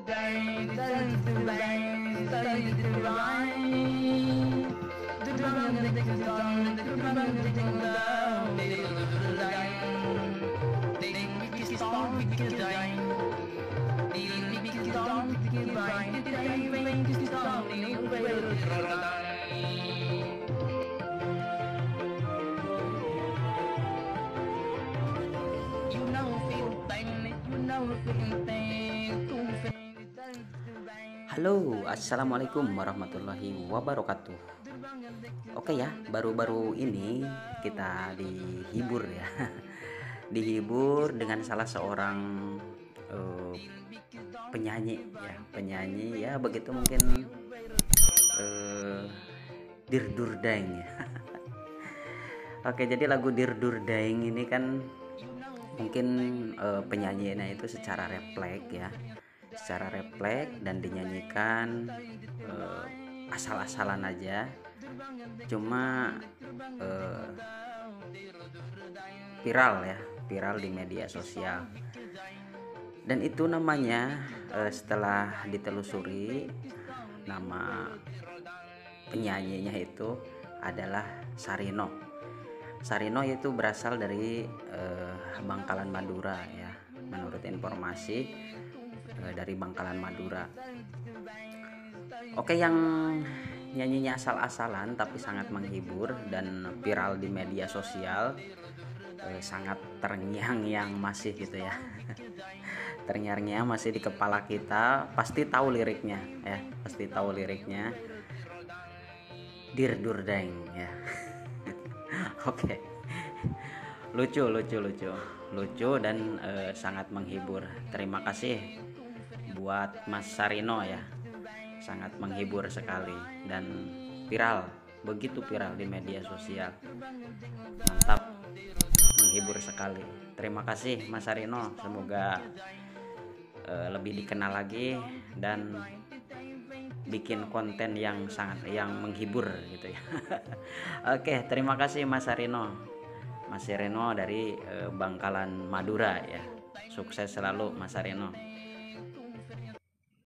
Halo, assalamualaikum warahmatullahi wabarakatuh. Oke ya, baru-baru ini kita dihibur ya, dihibur dengan salah seorang eh, penyanyi ya begitu mungkin eh, Dirdurdaeng ya. Oke, jadi lagu Dirdurdaeng ini kan mungkin penyanyinya itu secara refleks dan dinyanyikan asal-asalan aja, cuma viral di media sosial. Dan itu namanya setelah ditelusuri, nama penyanyinya itu adalah Sarino itu berasal dari Bangkalan Madura ya, menurut informasi dari Bangkalan Madura. Oke, yang nyanyinya asal-asalan tapi sangat menghibur dan viral di media sosial, sangat terngiang-ngiang masih gitu ya. Terngiang-ngiang masih di kepala kita, pasti tahu liriknya ya, Dirdurdaeng ya. Oke, lucu dan sangat menghibur. Terima kasih buat Mas Sarino ya, sangat menghibur sekali dan begitu viral di media sosial. Mantap, menghibur sekali. Terima kasih Mas Sarino, semoga lebih dikenal lagi dan bikin konten yang menghibur gitu ya. Oke, terima kasih Mas Sarino dari Bangkalan Madura ya. Sukses selalu Mas Sarino.